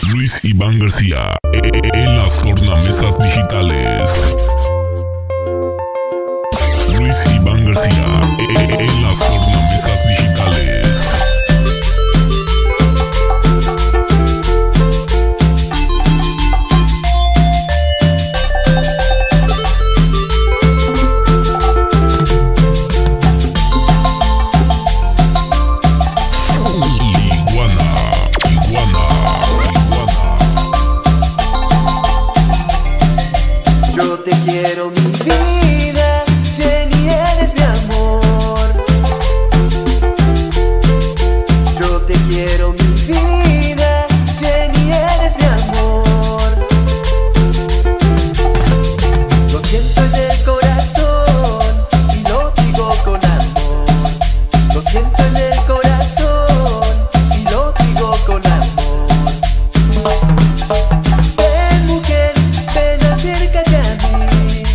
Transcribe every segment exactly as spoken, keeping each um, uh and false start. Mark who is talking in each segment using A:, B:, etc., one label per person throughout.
A: Luis Iván García en las tornamesas digitales. Luis Iván García en las tornamesas digitales.
B: Te quiero mi vida, Jenny, eres mi amor. Yo te quiero mi vida, Jenny, eres mi amor. Lo siento en el corazón y lo digo con amor. Lo siento en el corazón y lo digo con amor. Ven, mujer, ven, acércate a mí.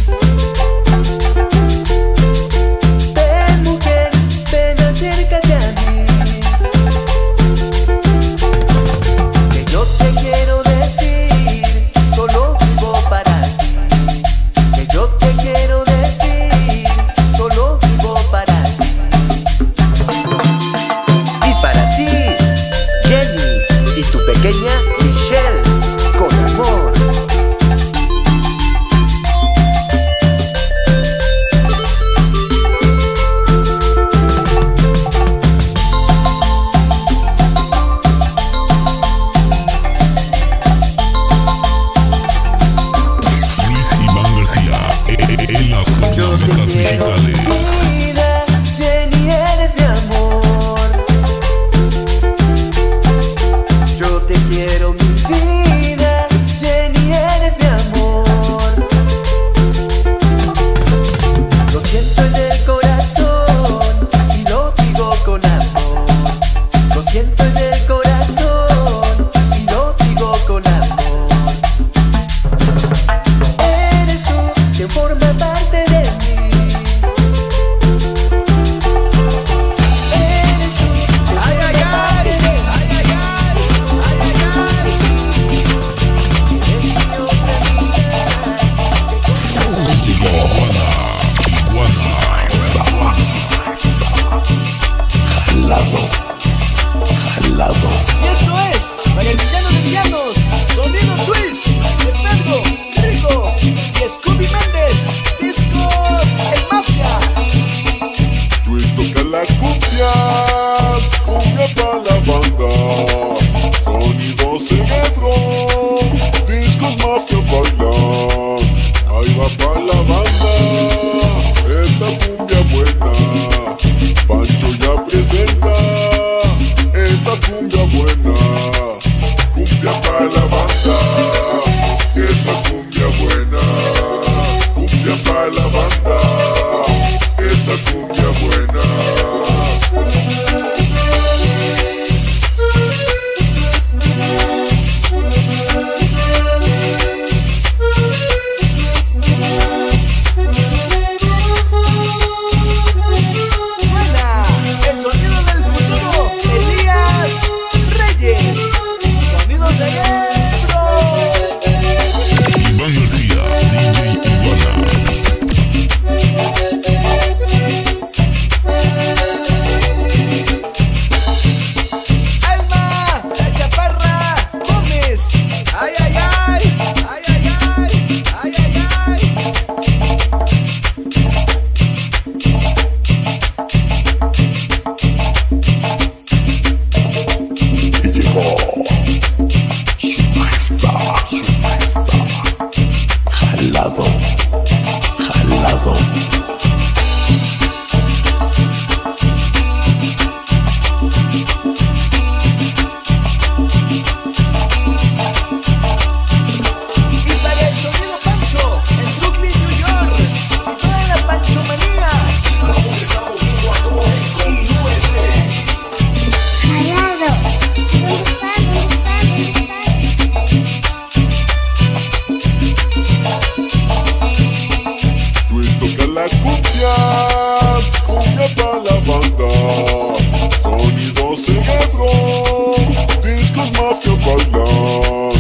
B: Pequeña Michelle, con amor.
A: Luis Iván García en las tornamesas digitales.
B: Jenny, eres mi amor. Yo te quiero mi vida, Jenny, eres mi amor. Lo siento en el corazón y lo digo con amor. Lo siento en el corazón y lo digo con amor. Eres tú quien forma parte de mí. Eres tú quien
C: Ay, ay,
B: forma parte de mí.
C: ay, ay,
A: Iguana,
D: Jalado.
C: Y esto es para el villano de villanos, Sonido Twist, de Pedro, Rico y Scooby Méndez, Discos El Mafia.
E: Twist toca la cumbia, cumbia pa' la banda. Sonido Cerebro, Discos Mafia baila. Ahí va pa' la banda, esta cumbia buena. Pancho ya presenta esta cumbia buena. Cumbia pa' la banda, esta cumbia buena. Cumbia pa' la banda, esta cumbia buena.
C: Suena el sonido del futuro, Elías Reyes, Sonido Cerebro.
A: Iván García, D J Ivana.
C: Alma, la Chaparra Gómez. Ay, ay, ay, ay, ay, ay, ay, ay, ay.
D: Y llegó su majestad, su majestad. Jalado, jalado.
C: Y para el sonido Pancho, en Brooklyn, New York, y toda la Panchomanía.
F: Jalado. ¿Dónde está? ¿Dónde está? ¿Dónde está?
E: Twist toca la cumbia, cumbia pa' la banda. Sonido Cerebro, Discos Mafia baila.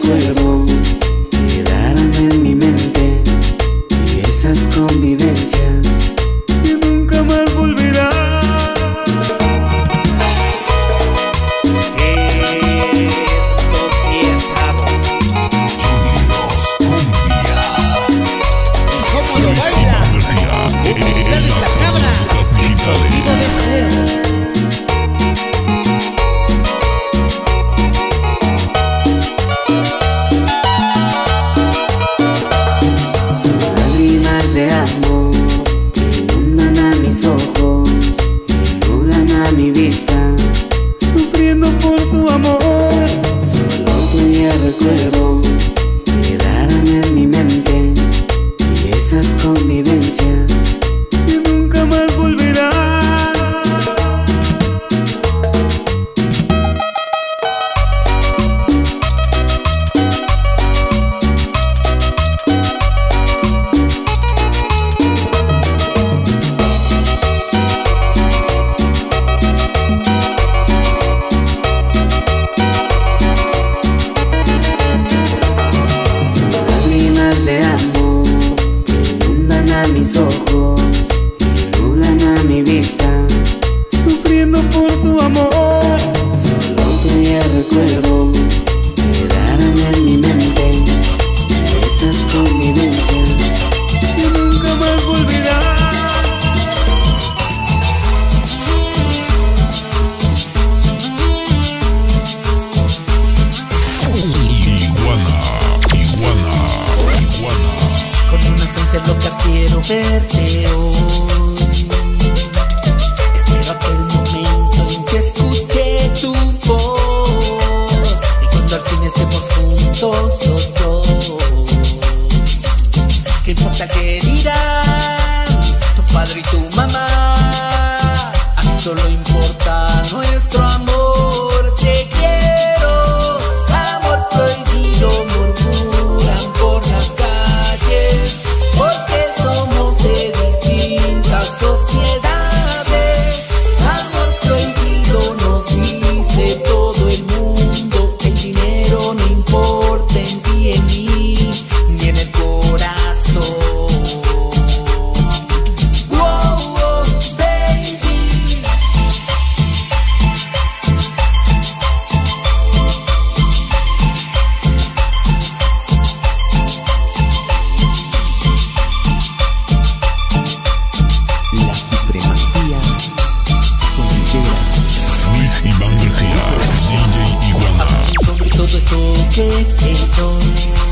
G: recuerdo quedaron en mi mente, y esas convivencias que nunca más volverán.
B: Esto sí es raro.
C: ¿Cómo lo baila? Detrás de la cámara. Sonido de cero.
G: De amor que inundan a mis ojos y nublan a mi vista, sufriendo por tu amor. Solo tuya recuerdo quedaron en mi mente, y esas convivencias que nunca más volverán. De amor que inundan a mis ojos y nublan a mi vista, sufriendo por tu amor. Solo tuya recuerdo quedaron en mi mente, y esas convivencias que nunca más volverán.
B: Con unas ansias locas quiero verte hoy. Espero aquel momento en que escuché tu voz, y cuando al fin estemos juntos los dos. ¿Qué importa qué dirán tu padre y tu mamá? A mí solo importa nuestro amor. Te quiero, amor prohibido, murmuran por las calles, porque somos de distintas sociedades. Amor prohibido nos dice todo el mundo. El dinero no importa en ti, en mí, ni en el corazón. Wow, wow, baby.
G: La supremacía sonidera.
A: Luis Iván García, D J Iguana.
B: Sobre todo esto que te doy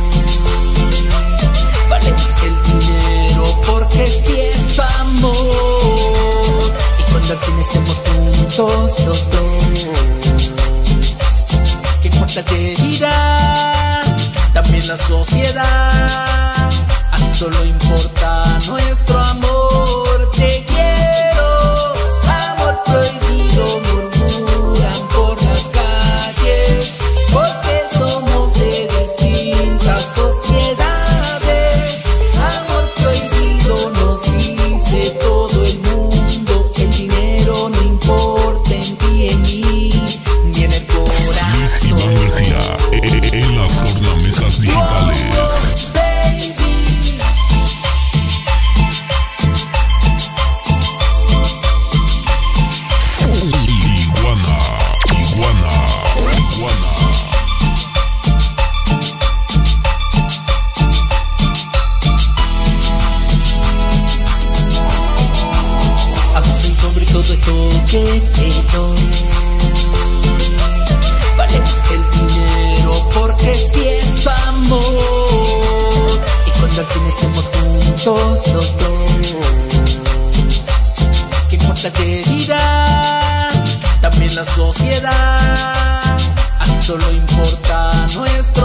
B: vale más que el dinero, porque si es amor. Y cuando al fin estemos juntos los dos, ¿qué importa qué dirá también la sociedad? A mí solo importa nuestro amor. Te quiero, amor prohibido, murmuran por las calles, porque somos de distintas sociedades. Amor prohibido nos dice todo el mundo. El dinero no importa en ti, en mí, ni en el
A: Luis Iván
B: corazón.
A: García, eh, en las tornamesas digitales. Iguana, iguana, iguana.
B: Aquí sobre todo esto que te doy vale más que el dinero, porque si es amor. Y cuando al fin estemos juntos los dos, ¿qué importa qué dirán también la sociedad? A mí solo importa nuestro